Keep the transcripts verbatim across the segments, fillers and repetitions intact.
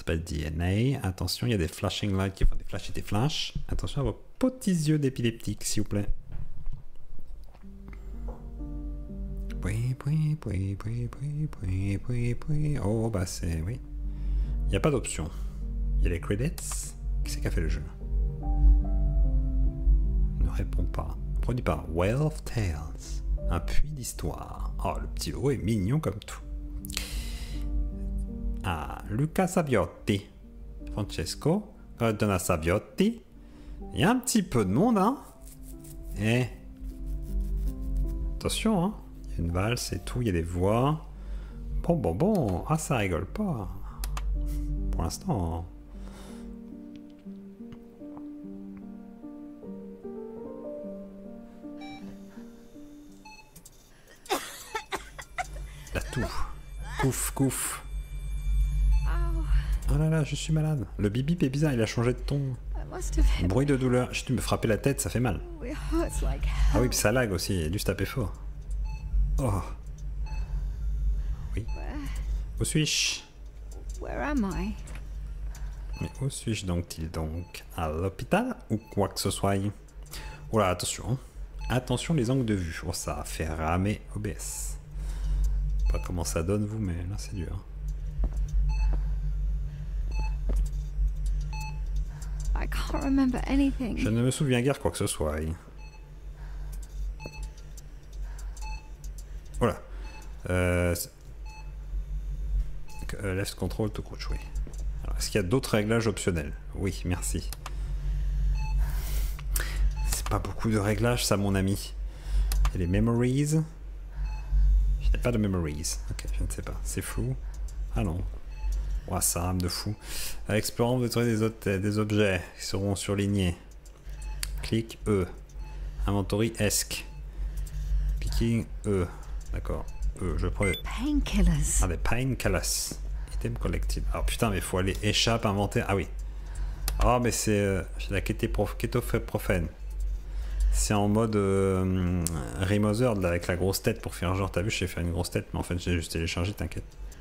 s'appelle D N A. Attention, il y a des flashing lights qui font des flashs et des flashs. Attention à vos petits yeux d'épileptique, s'il vous plaît. Oui, oui, oui, oui, oui, oui, oui, oui. Oh, bah c'est... oui. Il n'y a pas d'option. Il y a les credits. Qui c'est qui a fait le jeu? Ne répond pas. Produit par Well of Tales. Un puits d'histoire. Oh, le petit logo est mignon comme tout. Ah, Luca Sabiotti. Francesco. Donna Sabiotti. Il y a un petit peu de monde, hein. Eh. Attention, hein. Il y a une valse et tout, il y a des voix. Bon, bon, bon. Ah, ça rigole pas. Pour l'instant. La toux. Couf, couf. Oh là là, je suis malade. Le bip bip est bizarre, il a changé de ton. Bruit de douleur. Je tu me frappais la tête, ça fait mal. Ah oui, puis ça lag aussi, il a dû se taper fort. Oh. Oui. Où suis-je? Mais où suis-je donc-il donc? À l'hôpital ou quoi que ce soit? Oh là, attention. Attention les angles de vue. Oh, ça a fait ramer O B S. Pas comment ça donne vous, mais là c'est dur. Je ne me souviens guère quoi que ce soit. Voilà. Euh, left control to crouch, oui. Est-ce qu'il y a d'autres réglages optionnels? Oui, merci. C'est pas beaucoup de réglages, ça, mon ami. Il y a les memories. Je n'ai pas de memories. Ok, je ne sais pas. C'est flou. Ah non. Ouah, ça rame de fou. En explorant, vous trouverez des, autres, des objets qui seront surlignés. Clic E. Inventory ESC. Picking E. D'accord. E, je prends. Painkillers. Ah, des painkillers. Item collected. Ah putain, mais il faut aller échappe, inventer. Ah oui. Ah, mais c'est euh, la kétoprophène. C'est en mode euh, Remothered là, avec la grosse tête pour faire genre, t'as vu, j'ai fait une grosse tête, mais en fait j'ai juste téléchargé, t'inquiète.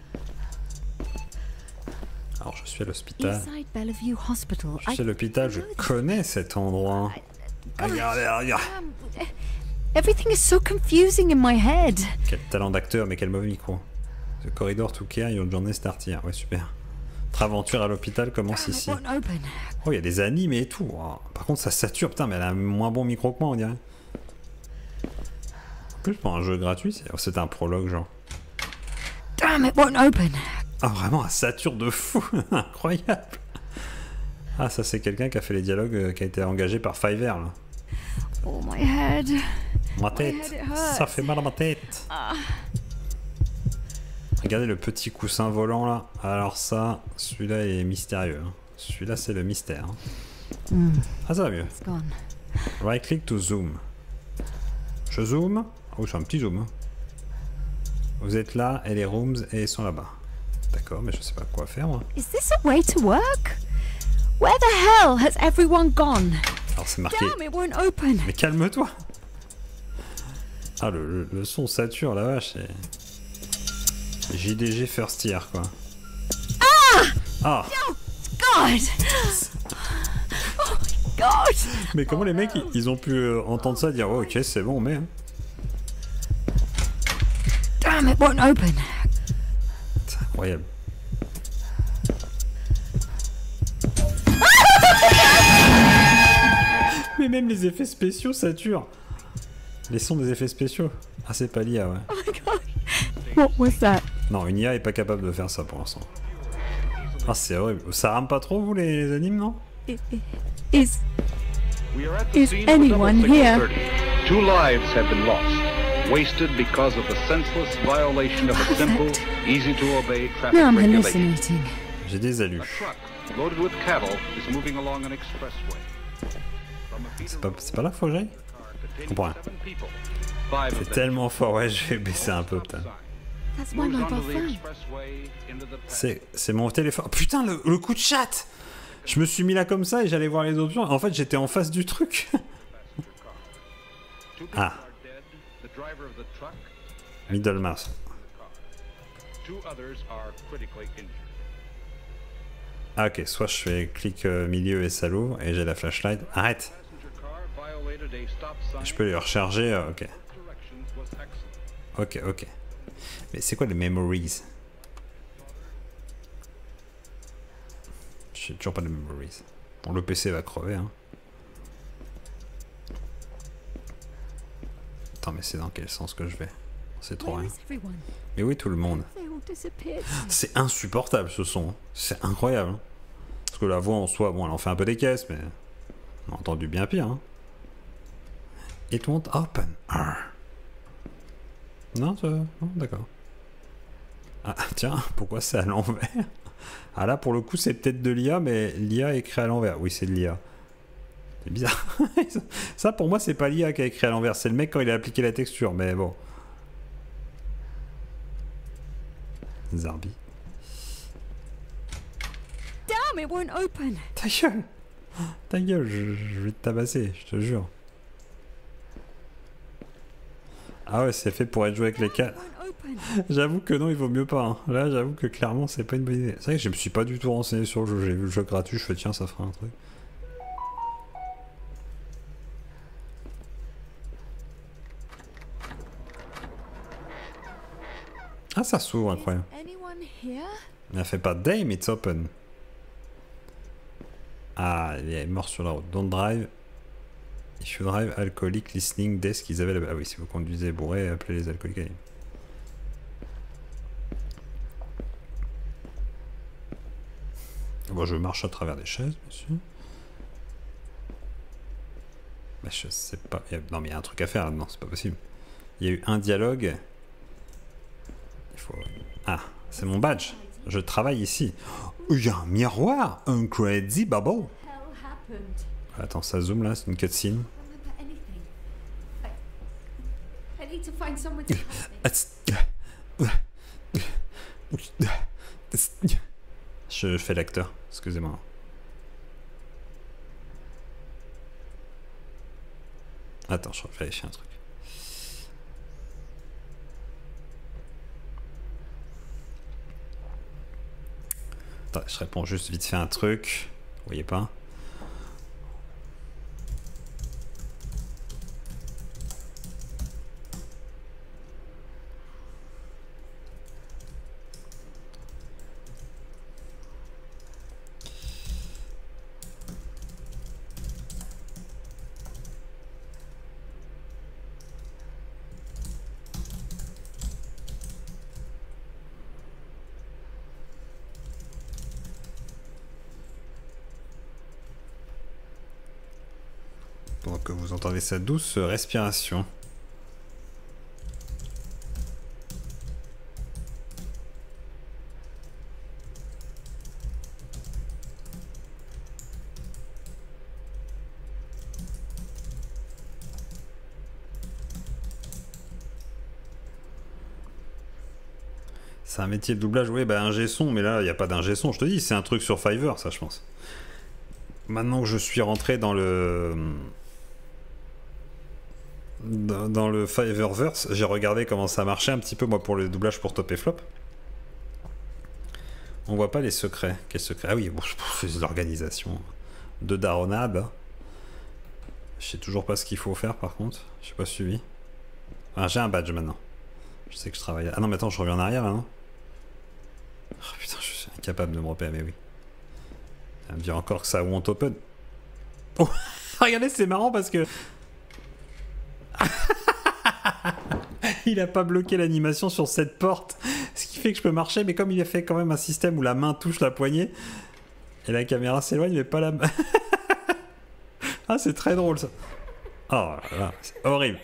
Alors je suis à l'hôpital. Je suis à l'hôpital, je connais cet endroit. Regardez, regardez. Everything is so confusing in my head. Quel talent d'acteur, mais quel mauvais micro. The corridor to care, your journey start here. Ouais, super. Notre aventure à l'hôpital commence ici. Oh, il y a des animes et tout. Oh, par contre, ça sature. Putain, mais elle a un moins bon micro que moi, on dirait. En plus, pour un jeu gratuit, c'est un prologue, genre. Damn, it won't open. Ah, vraiment, un sature de fou. Incroyable. Ah, ça, c'est quelqu'un qui a fait les dialogues, euh, qui a été engagé par Fiverr, là. Oh, my head. Ma tête. Ça fait mal à ma tête. Ah. Regardez le petit coussin volant là. Alors ça, celui-là est mystérieux. Hein. Celui-là c'est le mystère. Hein. Mm. Ah ça va mieux. Right click to zoom. Je zoome. Oh, c'est un petit zoom. Hein. Vous êtes là et les rooms et ils sont là-bas. D'accord, mais je sais pas quoi faire moi. Is this a way to work? Where the hell has everyone gone? Alors c'est marqué. Damn, it won't open. Mais calme-toi. Ah le, le, le son sature la vache. Et... J D G first year quoi. Ah! Ah! Oh God! Oh my God! Mais comment les mecs ils, ils ont pu euh, entendre ça dire oh, ok c'est bon mais. Damn, it won't open. C'est incroyable. Mais même les effets spéciaux saturent. Les sons des effets spéciaux. Ah c'est pas l'I A ouais. Oh my God! What was that? Non, une I A est pas capable de faire ça pour l'instant. Ah, c'est horrible. Ça rame pas trop, vous, les, les animes, non? Is... Is anyone here? Two lives have been lost, wasted because of the senseless violation of a simple, easy to obey traffic No, I'm regulation. hallucinating. J'ai des alus. A truck loaded with cattle is moving along an expressway. C'est pas, c'est pas là, faut que j'aille? Je comprends rien. C'est tellement fort, ouais, je vais baisser un peu, putain. That's my mobile phone. C'est, c'est mon téléphone. Oh, putain, le, le coup de chat! Je me suis mis là comme ça et j'allais voir les options. En fait, j'étais en face du truc. Ah. Middle mouse. Ah ok, soit je fais clic euh, milieu et ça l'ouvre et j'ai la flashlight. Arrête. Je peux les recharger, euh, ok. Ok, ok. Mais c'est quoi les memories? J'ai toujours pas de memories. Bon, le P C va crever, hein. Attends, mais c'est dans quel sens que je vais? C'est trop rien. Mais oui, tout le monde. C'est insupportable ce son. C'est incroyable. Hein. Parce que la voix en soi, bon, elle en fait un peu des caisses, mais on a entendu bien pire. Hein. It won't open. Arr. Non, ça... non d'accord. Ah, tiens, pourquoi c'est à l'envers? Ah là, pour le coup, c'est peut-être de l'I A, mais l'I A est écrit à l'envers. Oui, c'est de l'I A. C'est bizarre. Ça, pour moi, c'est pas l'I A qui a écrit à l'envers. C'est le mec quand il a appliqué la texture, mais bon. Zarbi. Damn, it won't open. Ta gueule. Ta gueule, je, je vais te tabasser, je te jure. Ah ouais, c'est fait pour être joué avec les quatre. J'avoue que non, il vaut mieux pas. Hein. Là, j'avoue que clairement, c'est pas une bonne idée. C'est vrai que je me suis pas du tout renseigné sur le jeu. J'ai vu le jeu gratuit, je fais tiens, ça fera un truc. Ah, ça s'ouvre, incroyable. Il a fait pas Dame, it's open. Ah, il est mort sur la route. Don't drive. If you drive, alcoolic, listening, desk, Isabelle. Ah oui, si vous conduisez bourré, appelez les alcooliques. Bon, je marche à travers des chaises, monsieur. Mais je sais pas. Il y a... Non, mais il y a un truc à faire là-dedans, c'est pas possible. Il y a eu un dialogue. Il faut. Ah, c'est mon badge. Je travaille ici. Il y a un miroir. Incredible. Attends, ça zoom là, c'est une cutscene. Je fais l'acteur, excusez-moi. Attends, je vais vérifier un truc. Attends, je réponds juste vite fait un truc. Vous voyez pas? Donc vous entendez sa douce respiration. C'est un métier de doublage, oui, bah ingé son, mais là il n'y a pas d'ingé son, je te dis, c'est un truc sur Fiverr, ça je pense. Maintenant que je suis rentré dans le... Dans, dans le Fiverrverse, j'ai regardé comment ça marchait un petit peu, moi, pour le doublage pour Top et Flop. On voit pas les secrets. Quels secrets? Ah oui, bon, c'est l'organisation de Daronade. Je sais toujours pas ce qu'il faut faire, par contre. Je suis pas suivi. Ah, j'ai un badge maintenant. Je sais que je travaille... Ah non, mais attends, je reviens en arrière, là, non? Oh putain, je suis incapable de me repérer, mais oui. Ça me dit encore que ça won't open. Oh, regardez, c'est marrant parce que... Il a pas bloqué l'animation sur cette porte, ce qui fait que je peux marcher, mais comme il a fait quand même un système où la main touche la poignée et la caméra s'éloigne, mais pas la main. Ah, c'est très drôle ça. Oh là là, c'est horrible.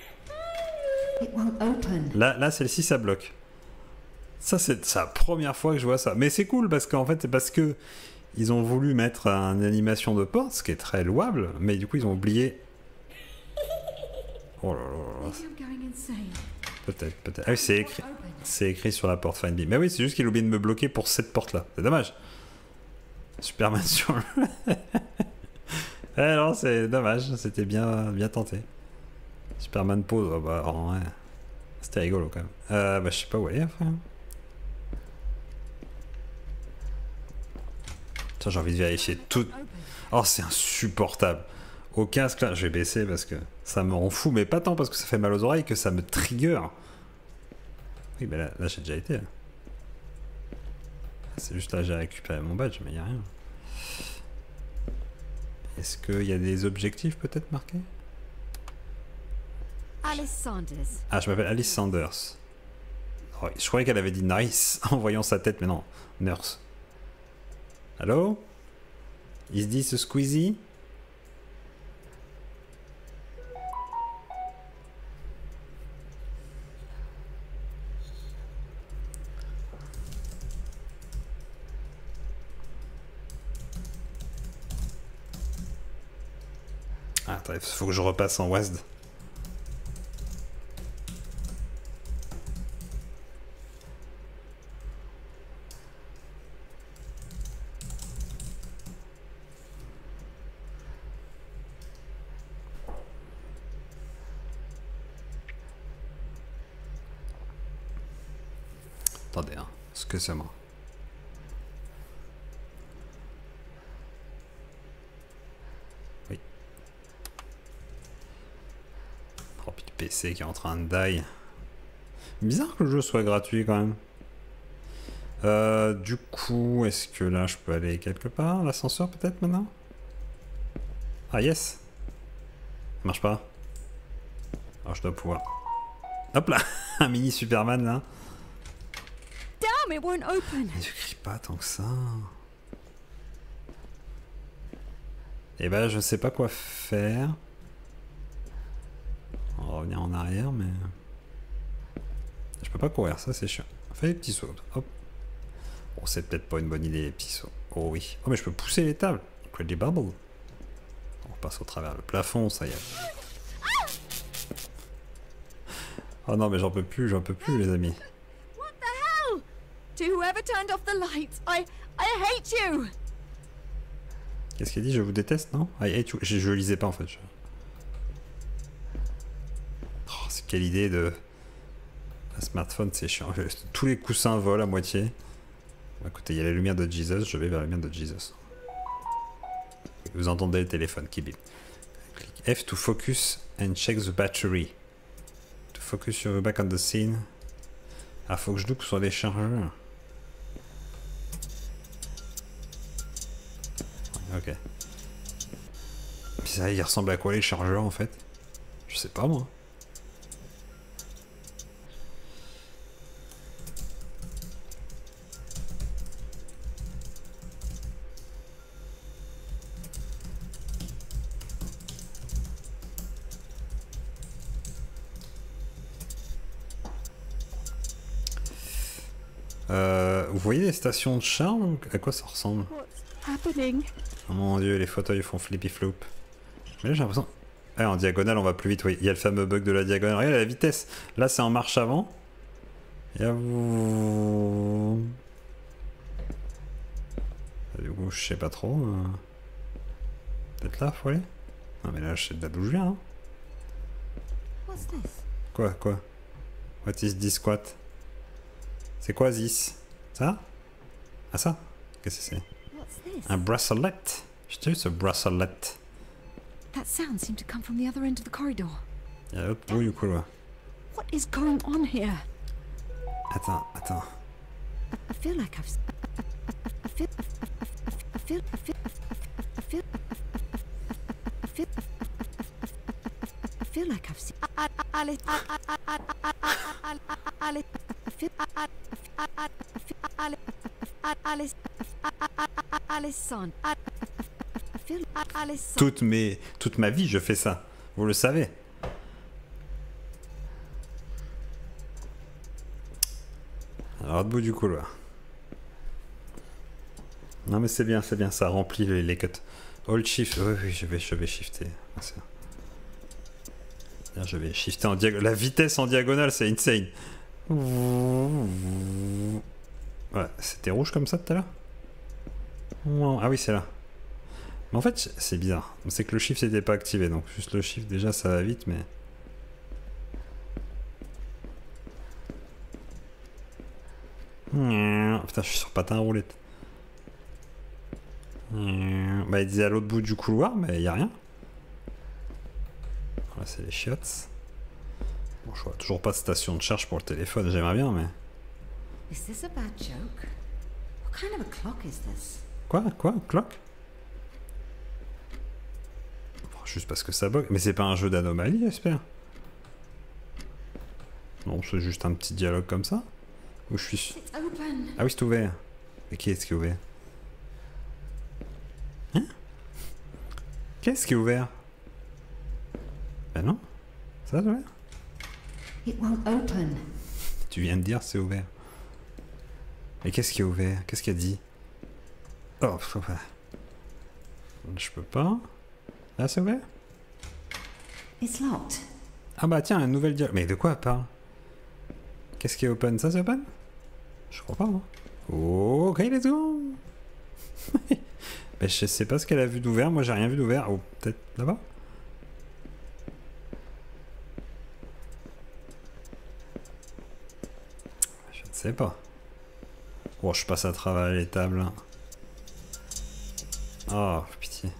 Là, là celle-ci, ça bloque. Ça, c'est la première fois que je vois ça. Mais c'est cool parce qu'en fait, c'est parce que ils ont voulu mettre une animation de porte, ce qui est très louable, mais du coup, ils ont oublié. Oh là là. Peut-être, peut-être. Ah oui, c'est écrit, c'est écrit sur la porte Find Me. Mais oui, c'est juste qu'il a oublié de me bloquer pour cette porte-là. C'est dommage. Superman sur le... Eh non, c'est dommage. C'était bien, bien tenté. Superman pose. Oh bah, oh, ouais. C'était rigolo quand même. Euh, bah, je sais pas où aller, frère. Tiens, j'ai envie de vérifier tout. Oh, c'est insupportable. Au casque, là, je vais baisser parce que ça me rend fou, mais pas tant parce que ça fait mal aux oreilles que ça me trigger. Oui, bah là, là j'ai déjà été. C'est juste là, j'ai récupéré mon badge, mais il n'y a rien. Est-ce qu'il y a des objectifs peut-être marqués? Alice Sanders. Ah, je m'appelle Alice Sanders. Oh, je croyais qu'elle avait dit nice en voyant sa tête, mais non, nurse. Allô? Is this a squeezie? Ah, attends, il faut que je repasse en W A S D. Attendez, hein. Ce que c'est moi. Oui. Oh, puis le P C qui est en train de die. Bizarre que le jeu soit gratuit quand même. Euh, du coup, est-ce que là je peux aller quelque part? L'ascenseur peut-être maintenant? Ah yes! Ça marche pas. Alors je dois pouvoir. Hop là! Un mini Superman là. Damn, it won't open. Mais je crie pas tant que ça. Et ben je sais pas quoi faire. On va revenir en arrière mais... Je peux pas courir, ça c'est chiant. Fais des petits sauts. Hop. Bon, c'est peut-être pas une bonne idée les petits sauts. Oh oui. Oh mais je peux pousser les tables. Incredible. On passe au travers le plafond, ça y est. Oh non mais j'en peux plus, j'en peux plus les amis. What the hell? To whoever turned off the lights, I I hate you. Qu'est-ce qu'il dit? Je vous déteste, non? I hate you. Je, je lisais pas en fait. Je... Oh, c'est quelle idée de... Un smartphone, c'est chiant. Tous les coussins volent à moitié. Bon, écoutez, il y a la lumière de Jesus, je vais vers la lumière de Jesus. Vous entendez le téléphone qui bip. Clique F to focus and check the battery. To focus your back on the scene. Ah, faut que je loupe sur les chargeurs. Ok. Puis ça, il ressemble à quoi les chargeurs en fait? Je sais pas moi. Euh, vous voyez les stations de charme? À quoi ça ressemble? What's happening? Oh mon dieu, les fauteuils font flippy flop. Mais là j'ai l'impression... Ah, en diagonale on va plus vite, oui. Il y a le fameux bug de la diagonale. Regardez la vitesse. Là c'est en marche avant. Et à vous... Du coup je sais pas trop. Euh... Peut-être là, faut aller? Non mais là je sais de là d'où je viens. Hein. What's this? Quoi, quoi? What is this squat? C'est quoi this? Ça? Ah ça? Qu'est-ce que c'est? What's this? Un bracelet. Je t'ai vu ce bracelet. That sound seemed to come from the other end of the corridor. Il y a l'autre bout du couloir. What is going on here? Attends, attends. I, I feel like I've. s- I, I, I feel. I, I, I feel. I feel. I feel. I feel. I feel like I've seen. Alice. Alice. I feel. Alice. Alice Son. I feel. Alice Son. Toute, mes, toute ma vie, je fais ça. Vous le savez. Alors, l'autre bout du couloir. Non, mais c'est bien, c'est bien. Ça remplit les, les cuts. Hold shift. Oui, oui, je vais, je vais shifter. Ah, c'est... Là, je vais shifter en diagonale. La vitesse en diagonale, c'est insane. Ouais, c'était rouge comme ça tout à l'heure? Ah oui, c'est là. Mais en fait, c'est bizarre. C'est que le shift n'était pas activé, donc juste le shift, déjà, ça va vite, mais... Putain, je suis sur patin à roulette. Euh, bah, il disait à l'autre bout du couloir, mais il n'y a rien. Là, c'est les chiottes. Bon, je vois toujours pas de station de charge pour le téléphone, j'aimerais bien, mais... Is this a bad joke? What kind of a clock is this? Quoi? Quoi? Clock? Bon, juste parce que ça bug. Mais c'est pas un jeu d'anomalie, j'espère? Non, c'est juste un petit dialogue comme ça? Où je suis... It's open. Ah oui, c'est ouvert. Mais qui est-ce qui est ouvert? Hein? Qu'est-ce qui est ouvert? Ben non. Ça, c'est ouvert? It won't open. Tu viens de dire c'est ouvert. Mais qu'est-ce qui est ouvert? Qu'est-ce qu'il a dit? Oh, pff, je peux pas. Là, c'est ouvert? It's locked. Ah bah tiens, un nouvel dialogue. Mais de quoi elle parle? Qu'est-ce qui est open? Ça, c'est open? Je crois pas, hein. Oh, ok, let's go. Mais je sais pas ce qu'elle a vu d'ouvert. Moi, j'ai rien vu d'ouvert. Oh, peut-être là-bas? Je ne sais pas. Bon, je passe à travers les tables. Oh, pitié.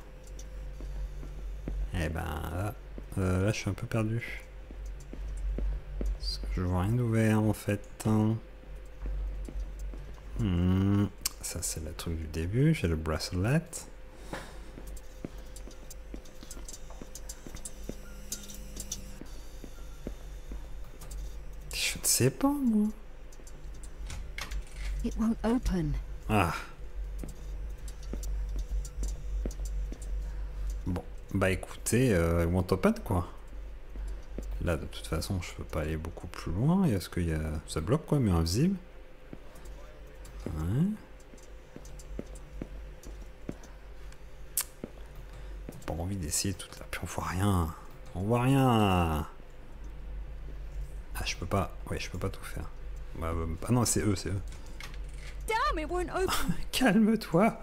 Eh ben, là, euh, là je suis un peu perdu. Parce que je vois rien d'ouvert, en fait. Hmm, ça, c'est le truc du début. J'ai le bracelet. Je ne sais pas, moi. It won't open. Ah. Bon, bah écoutez, euh, want open quoi. Là, de toute façon, je peux pas aller beaucoup plus loin. Est-ce qu'il y a... Ça bloque quoi, mais invisible. Ouais. Pas envie d'essayer toute la... Puis on voit rien. On voit rien. Ah, je peux pas... Ouais, je peux pas tout faire. Bah, bah, ah non, c'est eux, c'est eux. Damn, it won't open. Calme-toi.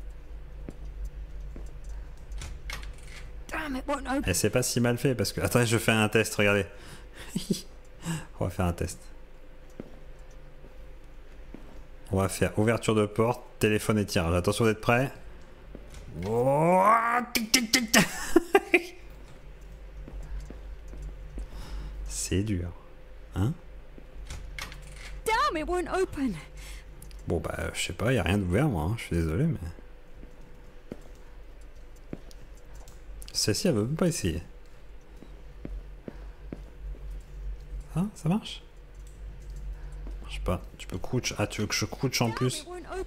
Damn, it won't open. Et c'est pas si mal fait parce que... Attends, je fais un test, regardez. On va faire un test. On va faire ouverture de porte, téléphone et tirage. Attention d'être prêt. Oh, tic, tic, tic. C'est dur. Hein? Damn, it won't open. Bon bah je sais pas, y a rien d'ouvert moi, hein. Je suis désolé mais... Celle-ci elle veut même pas essayer. Ah, ça marche? Je sais pas, tu peux crouch. Ah tu veux que je crouch en plus?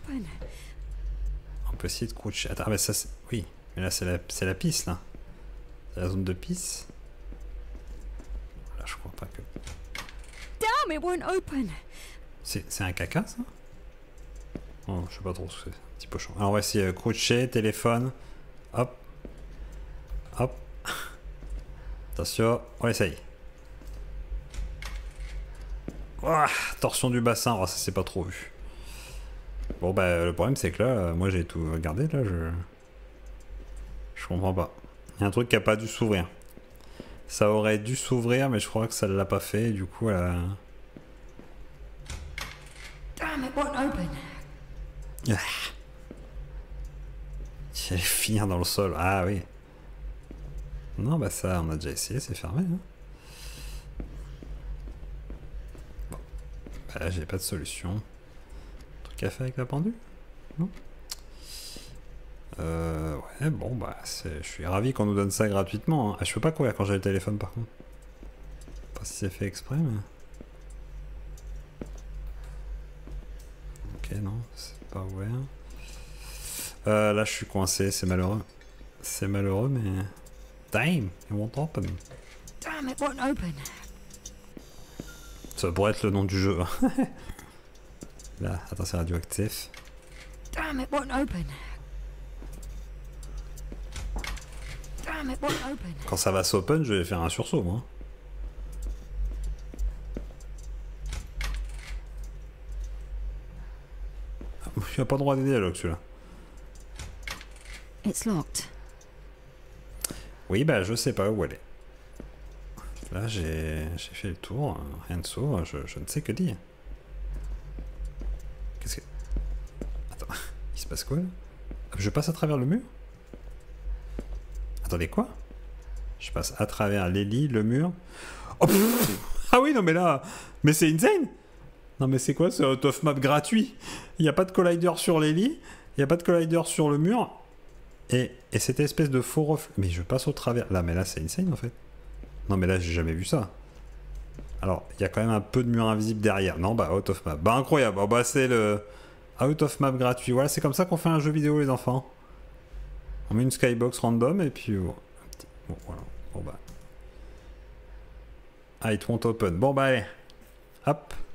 On peut essayer de croucher. Attends, ah bah ça c'est... Oui, mais là c'est la, c'est la piste là. C'est la zone de piste. Là je crois pas que... Damn, it won't open. C'est un caca ça? Oh, je sais pas trop ce que c'est. Un petit pochon. Alors on va essayer euh, croucher, téléphone. Hop. Hop. Attention, on essaye. Oh, torsion du bassin, oh, ça c'est pas trop vu. Bon bah le problème c'est que là, euh, moi j'ai tout regardé là, je... Je comprends pas. Il y a un truc qui a pas dû s'ouvrir. Ça aurait dû s'ouvrir mais je crois que ça l'a pas fait, du coup elle a... Damn, it won't open. Ah. J'allais finir dans le sol. Ah oui. Non, bah ça, on a déjà essayé, c'est fermé. Hein. Bon. Bah là, j'ai pas de solution. Truc à faire avec la pendule? Non? Euh, ouais, bon, bah, je suis ravi qu'on nous donne ça gratuitement. Hein. Ah, je peux pas courir quand j'ai le téléphone, par contre. Pas si c'est fait exprès, mais... Ok, non, c'est pas ouvert. Euh, là, je suis coincé, c'est malheureux. C'est malheureux, mais... Damn, it won't open. Damn, it won't open. Ça pourrait être le nom du jeu. Là, attends, c'est radioactif. Damn, it won't open. Damn, it won't open. Quand ça va s'open, je vais faire un sursaut, moi. Il n'y a pas droit à des dialogues, celui-là. It's locked. Oui, bah, je sais pas où elle est. Là, j'ai fait le tour. Rien de s'ouvre. Je, je ne sais que dire. Qu'est-ce que... Attends. Il se passe quoi, là? Je passe à travers le mur? Attendez, quoi? Je passe à travers les lits, le mur. Oh, pff, ah oui, non mais là... Mais c'est insane! Non mais c'est quoi ce out of map gratuit? Il n'y a pas de collider sur les lits, il n'y a pas de collider sur le mur. Et, et cette espèce de faux reflet... Mais je passe au travers... Là, mais là c'est insane en fait. Non mais là j'ai jamais vu ça. Alors, il y a quand même un peu de mur invisible derrière. Non, bah out of map. Bah incroyable, oh, bah c'est le... Out of map gratuit. Voilà, c'est comme ça qu'on fait un jeu vidéo les enfants. On met une skybox random et puis... Bon, bon voilà. Bon bah... Ah, it won't open. Bon bah allez. Hop.